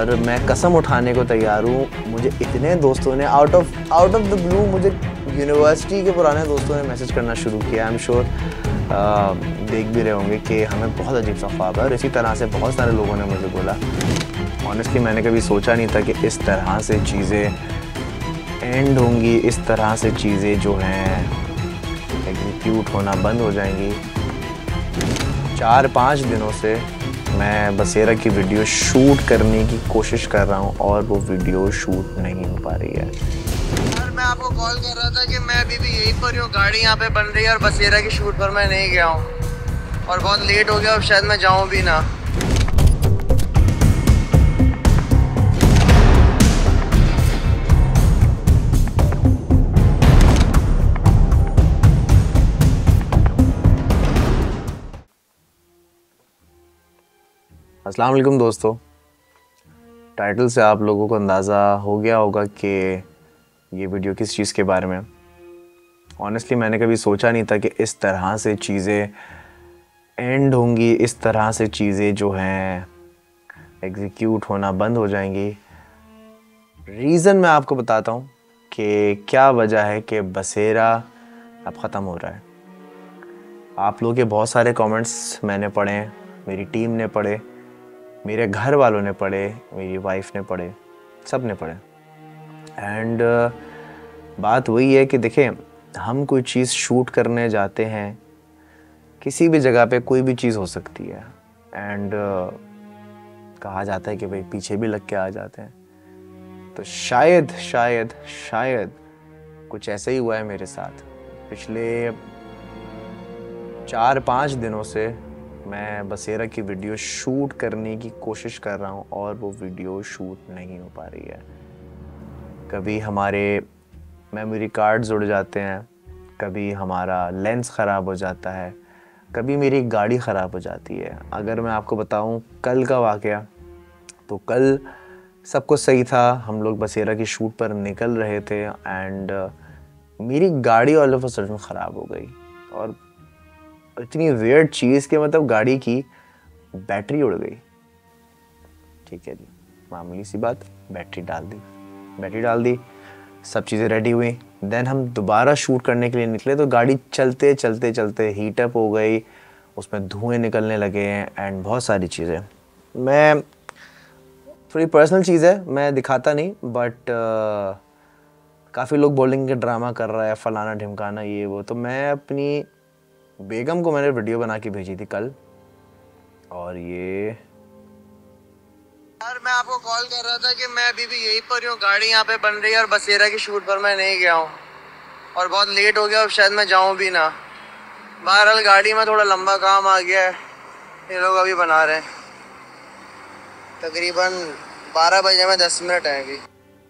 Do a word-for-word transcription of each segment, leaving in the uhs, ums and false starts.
और मैं कसम उठाने को तैयार हूँ, मुझे इतने दोस्तों ने out of out of the blue मुझे यूनिवर्सिटी के पुराने दोस्तों ने मैसेज करना शुरू किया। आई एम श्योर देख भी रहे होंगे कि हमें बहुत अजीब सा ख्वाब है, और इसी तरह से बहुत सारे लोगों ने मुझे बोला। ऑनेस्टली मैंने कभी सोचा नहीं था कि इस तरह से चीज़ें एंड होंगी, इस तरह से चीज़ें जो हैं एग्जीक्यूट होना बंद हो जाएंगी। चार पाँच दिनों से मैं बसेरा की वीडियो शूट करने की कोशिश कर रहा हूँ और वो वीडियो शूट नहीं हो पा रही है। यार मैं आपको कॉल कर रहा था कि मैं अभी भी यहीं पर हूँ, गाड़ी यहाँ पे बन रही है और बसेरा की शूट पर मैं नहीं गया हूँ और बहुत लेट हो गया, अब शायद मैं जाऊँ भी ना। अस्सलाम वालेकुम दोस्तों, टाइटल से आप लोगों को अंदाज़ा हो गया होगा कि ये वीडियो किस चीज़ के बारे में। ऑनेस्टली मैंने कभी सोचा नहीं था कि इस तरह से चीज़ें एंड होंगी, इस तरह से चीज़ें जो हैं एग्जीक्यूट होना बंद हो जाएंगी। रीज़न मैं आपको बताता हूँ कि क्या वजह है कि बसेरा अब ख़त्म हो रहा है। आप लोगों के बहुत सारे कमेंट्स मैंने पढ़े, मेरी टीम ने पढ़े, मेरे घर वालों ने पढ़े, मेरी वाइफ ने पढ़े, सब ने पढ़े। एंड uh, बात वही है कि देखें, हम कोई चीज़ शूट करने जाते हैं, किसी भी जगह पे कोई भी चीज़ हो सकती है। एंड uh, कहा जाता है कि भाई पीछे भी लग के आ जाते हैं। तो शायद शायद शायद कुछ ऐसा ही हुआ है मेरे साथ। पिछले चार पाँच दिनों से मैं बसेरा की वीडियो शूट करने की कोशिश कर रहा हूँ और वो वीडियो शूट नहीं हो पा रही है। कभी हमारे मेमोरी कार्ड जुड़ जाते हैं, कभी हमारा लेंस ख़राब हो जाता है, कभी मेरी गाड़ी ख़राब हो जाती है। अगर मैं आपको बताऊँ कल का वाक़या, तो कल सब कुछ सही था, हम लोग बसेरा की शूट पर निकल रहे थे एंड मेरी गाड़ी ऑल ऑफ अ सडन ख़राब हो गई। और इतनी वियर्ड चीज़ कि मतलब गाड़ी की बैटरी उड़ गई। ठीक है जी, मामूली सी बात, बैटरी डाल दी बैटरी डाल दी सब चीज़ें रेडी हुई। देन हम दोबारा शूट करने के लिए निकले तो गाड़ी चलते चलते चलते हीटअप हो गई, उसमें धुएं निकलने लगे एंड बहुत सारी चीज़ें। मैं थोड़ी पर्सनल चीज़ है, मैं दिखाता नहीं, बट uh, काफ़ी लोग बोलेंगे ड्रामा कर रहा है, फलाना ढिमकाना ये वो। तो मैं अपनी बेगम को मैंने वीडियो बना के भेजी थी कल, और ये यार मैं आपको कॉल कर रहा था कि मैं अभी भी यहीं पर हूँ, गाड़ी यहाँ पे बन रही है और बसेरा की शूट पर मैं नहीं गया हूँ और बहुत लेट हो गया, अब शायद मैं जाऊँ भी ना। बहरहाल गाड़ी में थोड़ा लंबा काम आ गया है, ये लोग अभी बना रहे हैं। तकरीबन बारह बजे में दस मिनट है अभी।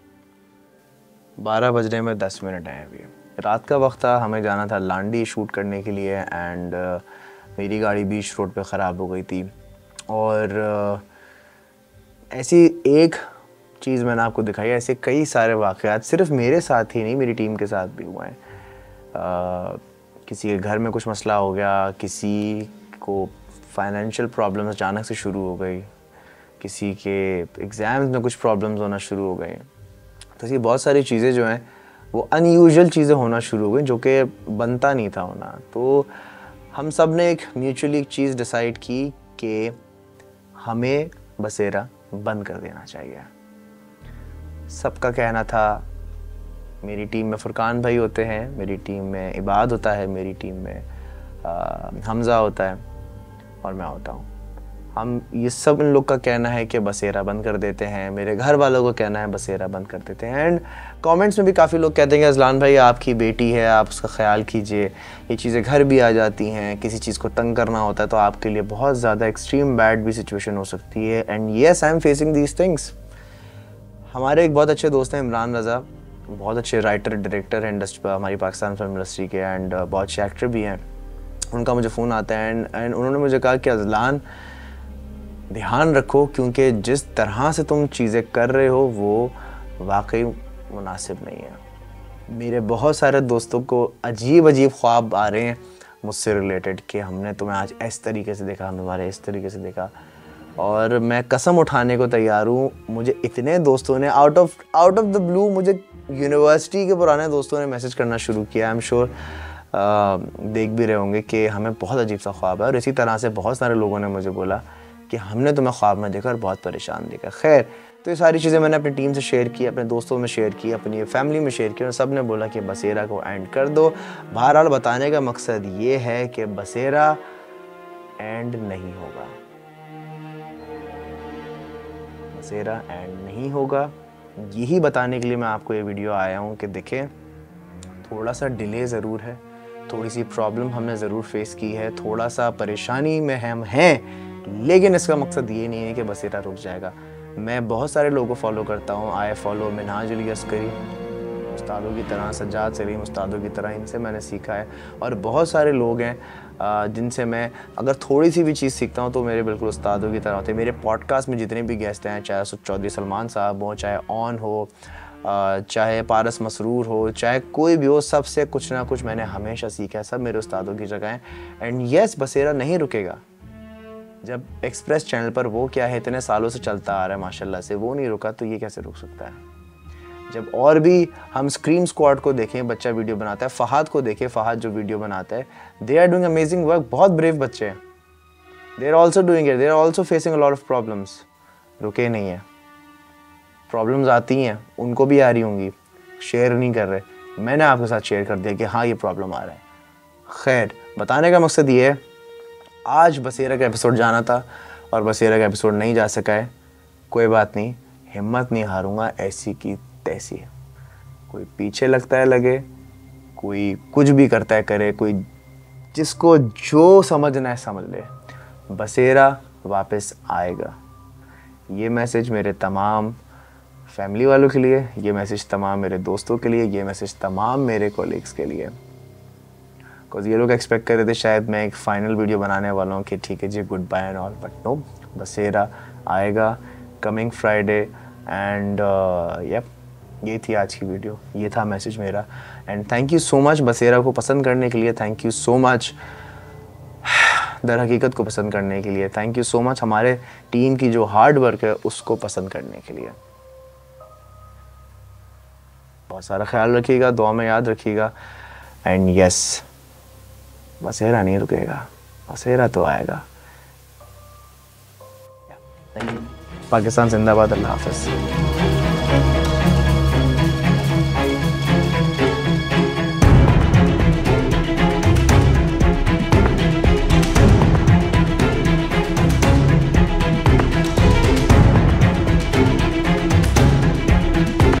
बारह बजने में दस मिनट हैं अभी। रात का वक्त था, हमें जाना था लांडी शूट करने के लिए एंड uh, मेरी गाड़ी बीच रोड पे ख़राब हो गई थी। और uh, ऐसी एक चीज़ मैंने आपको दिखाई, ऐसे कई सारे वाक़यात सिर्फ मेरे साथ ही नहीं, मेरी टीम के साथ भी हुए हैं। uh, किसी के घर में कुछ मसला हो गया, किसी को फाइनेंशियल प्रॉब्लम्स अचानक से शुरू हो गई, किसी के एग्ज़ाम्स में कुछ प्रॉब्लम्स होना शुरू हो गए। तो ये बहुत सारी चीज़ें जो हैं वो अनयूजुअल चीज़ें होना शुरू हो गई, जो कि बनता नहीं था होना। तो हम सब ने एक म्यूचुअली एक चीज़ डिसाइड की कि हमें बसेरा बंद कर देना चाहिए। सबका कहना था, मेरी टीम में फुरकान भाई होते हैं, मेरी टीम में इबाद होता है, मेरी टीम में आ, हमज़ा होता है और मैं होता हूँ। हम ये सब इन लोग का कहना है कि बसेरा बंद कर देते हैं, मेरे घर वालों का कहना है बसेरा बंद कर देते हैं। एंड कमेंट्स में भी काफ़ी लोग कहते हैं कि अज़लान भाई आपकी बेटी है, आप उसका ख्याल कीजिए, ये चीज़ें घर भी आ जाती हैं, किसी चीज़ को तंग करना होता है तो आपके लिए बहुत ज़्यादा एक्सट्रीम बैड भी सिचुएशन हो सकती है। And yes, I am facing these things. हमारे एक बहुत अच्छे दोस्त हैं इमरान रज़ा, बहुत अच्छे राइटर डायरेक्टर हैं इंडस्ट्री, हमारी पाकिस्तान फिल्म इंडस्ट्री के, एंड बहुत अच्छे एक्टर भी हैं। उनका मुझे फ़ोन आता है एंड एंड उन्होंने मुझे कहा कि अज़लान ध्यान रखो, क्योंकि जिस तरह से तुम चीज़ें कर रहे हो वो वाकई मुनासिब नहीं है। मेरे बहुत सारे दोस्तों को अजीब अजीब ख्वाब आ रहे हैं मुझसे रिलेटेड कि हमने तुम्हें आज इस तरीके से देखा, हमने तुम्हारे इस तरीके से देखा। और मैं कसम उठाने को तैयार हूँ, मुझे इतने दोस्तों ने out of out of the blue, मुझे यूनिवर्सिटी के पुराने दोस्तों ने मैसेज करना शुरू किया। आई एम श्योर देख भी रहे होंगे कि हमें बहुत अजीब सा ख्वाब है, और इसी तरह से बहुत सारे लोगों ने मुझे बोला कि हमने तुम्हें ख्वाब में देखा और बहुत परेशान देखा। खैर, तो ये सारी चीज़ें मैंने अपनी टीम से शेयर की, अपने दोस्तों में शेयर की, अपनी फैमिली में शेयर की, और सब ने बोला कि बसेरा को एंड कर दो। बहरहाल बताने का मकसद ये है कि बसेरा एंड नहीं होगा, बसेरा एंड नहीं होगा। यही बताने के लिए मैं आपको ये वीडियो आया हूँ कि देखें, थोड़ा सा डिले ज़रूर है, थोड़ी सी प्रॉब्लम हमने ज़रूर फेस की है, थोड़ा सा परेशानी में हम हैं, लेकिन इसका मकसद ये नहीं है कि बसेरा रुक जाएगा। मैं बहुत सारे लोगों को फॉलो करता हूँ, आई फॉलो मिनहाज अली अस्करी, उस्तादों की तरह, सज्जाद सलीम उस्तादों की तरह, इनसे मैंने सीखा है। और बहुत सारे लोग हैं जिनसे मैं अगर थोड़ी सी भी चीज़ सीखता हूँ तो मेरे बिल्कुल उस्तादों की तरह होते हैं। मेरे पॉडकास्ट में जितने भी गेस्ट हैं, चाहे चौधरी सलमान साहब हो, चाहे ऑन हो, चाहे पारस मसरूर हो, चाहे कोई भी हो, सबसे कुछ ना कुछ मैंने हमेशा सीखा है। सब मेरे उस्तादों की जगह हैं। एंड यस, बसेरा नहीं रुकेगा। जब एक्सप्रेस चैनल पर वो क्या है इतने सालों से चलता आ रहा है माशाल्लाह से, वो नहीं रुका तो ये कैसे रुक सकता है। जब और भी हम स्क्रीम स्क्वाड को देखें, बच्चा वीडियो बनाता है, फ़हाद को देखें, फ़हाद जो वीडियो बनाता है, they are doing amazing work. बहुत ब्रेव बच्चे हैं, they are also doing it, they are also facing a lot of problems. रुके नहीं है, प्रॉब्लम्स आती हैं, उनको भी आ रही होंगी, शेयर नहीं कर रहे। मैंने आपके साथ शेयर कर दिया कि हाँ ये प्रॉब्लम आ रहा है। खैर, बताने का मकसद ये है, आज बसेरा का एपिसोड जाना था और बसेरा का एपिसोड नहीं जा सका है। कोई बात नहीं, हिम्मत नहीं हारूंगा, ऐसी की तैसी है। कोई पीछे लगता है लगे, कोई कुछ भी करता है करे, कोई जिसको जो समझना है समझ ले, बसेरा वापस आएगा। ये मैसेज मेरे तमाम फैमिली वालों के लिए, ये मैसेज तमाम मेरे दोस्तों के लिए, ये मैसेज तमाम मेरे कोलीग्स के लिए। बिकॉज ये लोग एक्सपेक्ट कर रहे थे शायद मैं एक फाइनल वीडियो बनाने वाला हूँ कि ठीक है जी, good bye and all, but no, Basera आएगा कमिंग फ्राइडे। एंड यप, ये थी आज की वीडियो, ये था मैसेज मेरा। And thank you so much Basera को पसंद करने के लिए, thank you so much Dar Haqeeqat को पसंद करने के लिए, थैंक यू सो मच हमारे टीम की जो हार्ड वर्क है उसको पसंद करने के लिए। बहुत सारा ख्याल रखिएगा, दुआ में याद रखिएगा। एंड यस, बसेरा नहीं रुकेगा, बसेरा तो आएगा। पाकिस्तान जिंदाबाद, अल्लाह हाफ़िज़।